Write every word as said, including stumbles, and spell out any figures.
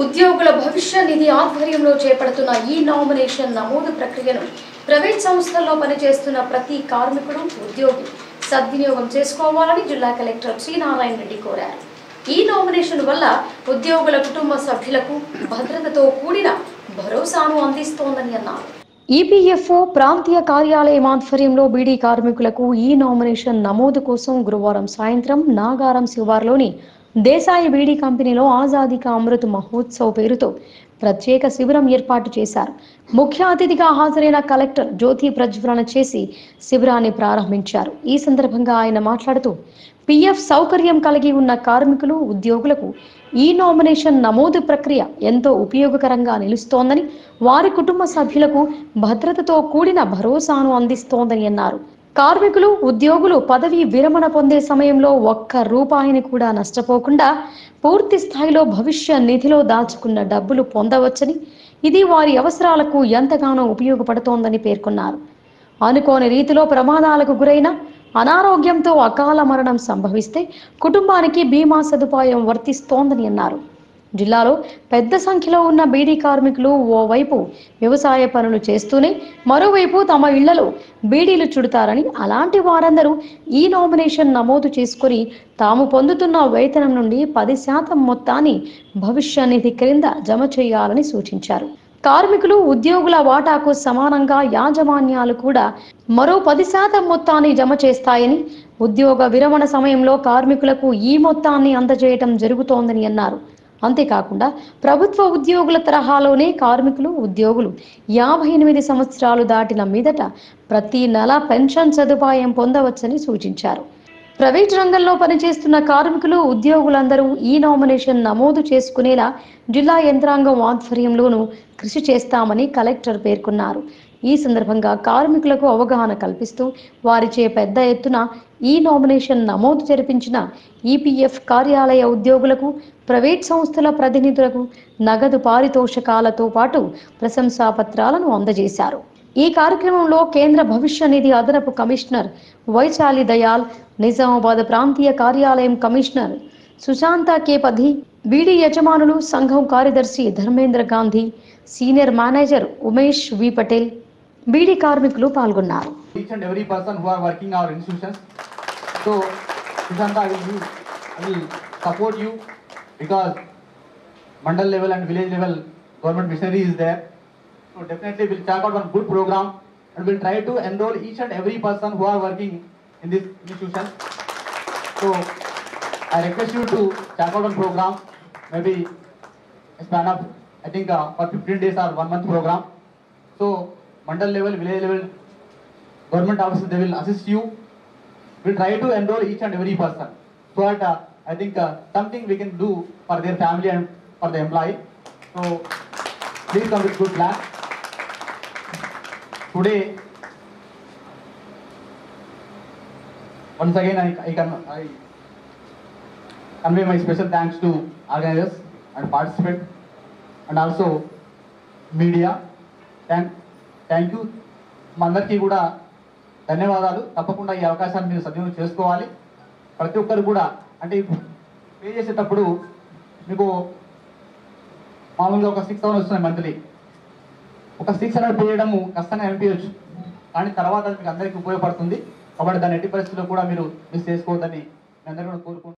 ఉద్యోగుల భవిష్య నిధి ఆధ్వర్యంలో చేపడుతున్న ఈ నామినేషన్ నమోదు ప్రక్రియను ప్రైవేట్ సంస్థల్లో పనిచేస్తున్న ప్రతి కార్మికుడు ఉద్యోగి సద్వినియోగం చేసుకోవాలని జిల్లా కలెక్టర్ శ్రీ నారాయణ రెడ్డి కోరారు. ఈ నామినేషన్ వల్ల ఉద్యోగుల కుటుంబ సభ్యులకు భద్రతతో కూడిన భరోసాను అందిస్తోందని అన్నారు. ఈపీఎఫ్ఓ ప్రాంతీయ కార్యాలయం ఆధ్వర్యంలో బీడీ కార్మికులకు ఈ నామినేషన్ నమోదు కోసం గురువారం సాయంత్రం నాగారం శివార్లోని దేశాయి బీడీ కంపెనీలో ఆజాదీ కా అమృత్ మహోత్సవ్ పేరుతో ప్రత్యేక శిబిరం ఏర్పాటు చేశారు. ముఖ్య అతిథిగా హాజరైన కలెక్టర్ జ్యోతి ప్రజ్వలన చేసి శిబిరాన్ని ప్రారంభించారు. ఈ సందర్భంగా ఆయన మాట్లాడుతూ పీఎఫ్ సౌకర్యం కలిగి ఉన్న కార్మికులు ఉద్యోగులకు ఈ నామినేషన్ నమోదు ప్రక్రియ ఎంతో ఉపయోగకరంగా నిలుస్తోందని, వారి కుటుంబ సభ్యులకు భద్రతతో కూడిన భరోసాను అందిస్తోందని అన్నారు. కార్మికులు ఉద్యోగులు పదవి విరమణ పొందే సమయంలో ఒక్క రూపాయిని కూడా నష్టపోకుండా పూర్తి స్థాయిలో భవిష్య నిధిలో దాచుకున్న డబ్బులు పొందవచ్చని, ఇది వారి అవసరాలకు ఎంతగానో ఉపయోగపడుతోందని పేర్కొన్నారు. అనుకోని రీతిలో ప్రమాదాలకు గురైన అనారోగ్యంతో అకాల మరణం సంభవిస్తే కుటుంబానికి బీమా సదుపాయం వర్తిస్తోందని అన్నారు. జిల్లాలో పెద్ద సంఖ్యలో ఉన్న బీడీ కార్మికులు ఓవైపు వ్యవసాయ పనులు చేస్తూనే మరోవైపు తమ ఇళ్లలో బీడీలు చుడతారని, అలాంటి వారందరూ ఈ నామినేషన్ నమోదు చేసుకుని తాము పొందుతున్న వేతనం నుండి పది శాతం మొత్తాన్ని భవిష్య నిధి క్రింద జమ చేయాలని సూచించారు. కార్మికులు ఉద్యోగుల వాటాకు సమానంగా యాజమాన్యాలు కూడా మరో పది శాతం మొత్తాన్ని జమ చేస్తాయని, ఉద్యోగ విరమణ సమయంలో కార్మికులకు ఈ మొత్తాన్ని అందజేయటం జరుగుతోందని అన్నారు. అంతేకాకుండా ప్రభుత్వ ఉద్యోగుల తరహాలోనే కార్మికులు ఉద్యోగులు యాభై ఎనిమిది సంవత్సరాలు దాటిన మీదట ప్రతి నెల పెన్షన్ సదుపాయం పొందవచ్చని సూచించారు. ప్రైవేట్ రంగంలో పనిచేస్తున్న కార్మికులు ఉద్యోగులందరూ ఈ నామినేషన్ నమోదు చేసుకునేలా జిల్లా యంత్రాంగం ఆధ్వర్యంలోనూ కృషి చేస్తామని కలెక్టర్ పేర్కొన్నారు. ఈ సందర్భంగా కార్మికులకు అవగాహన కల్పిస్తూ వారిచే పెద్ద ఎత్తున ఈ నామినేషన్ నమోదు జరిపించిన ఈపీఎఫ్ కార్యాలయ ఉద్యోగులకు, ప్రైవేట్ సంస్థల ప్రతినిధులకు నగదు పారితోషకాలతో పాటు ప్రశంసా పత్రాలను అందజేశారు. ఈ కార్యక్రమంలో కేంద్ర భవిష్య నిధి అదనపు కమిషనర్ వైశాలి దయాల్, నిజామాబాద్ ప్రాంతీయ కార్యాలయం కమిషనర్ సుశాంత కేపధి, బీడీ యజమానులు సంఘం కార్యదర్శి Dharmendra Gandhi, senior manager Umesh V Patel, beedi కార్మికులు పాల్గొన్నారు. Each and every person who are working our institutions. So, Sushanta, I will, I will support you because mandal level and village level government missionary is there. So definitely we'll check out one good program and we'll try to enroll each and every person who are working in this institution. So I request you to check out one program, maybe a span of I think uh, for fifteen days or one month program. So mandal level, village level government officers, they will assist you. We'll try to enroll each and every person. So that uh, I think uh, something we can do for their family and for the employee. So please come with good plan. Today, once again I, I can I convey my special thanks to organizers and participants and also media. Thank, thank you. మందరికీ కూడా ధన్యవాదాలు. తప్పకుండా ఈ అవకాశాన్ని మీరు సద్వినియోగం చేసుకోవాలి. ప్రతి ఒక్కరు కూడా అంటే పే చేసేటప్పుడు మీకు మామూలుగా ఒక సిక్స్ థౌసండ్ వస్తున్నాయి మంత్లీ. ఒక సిక్స్ హండ్రెడ్ పే చేయడము కష్టంగా అనిపించవచ్చు, కానీ తర్వాత మీకు అందరికీ ఉపయోగపడుతుంది. కాబట్టి దాన్ని ఎట్టి పరిస్థితుల్లో కూడా మీరు మిస్ చేసుకోవద్దని మీ అందరూ కూడా కోరుకుంటున్నాను.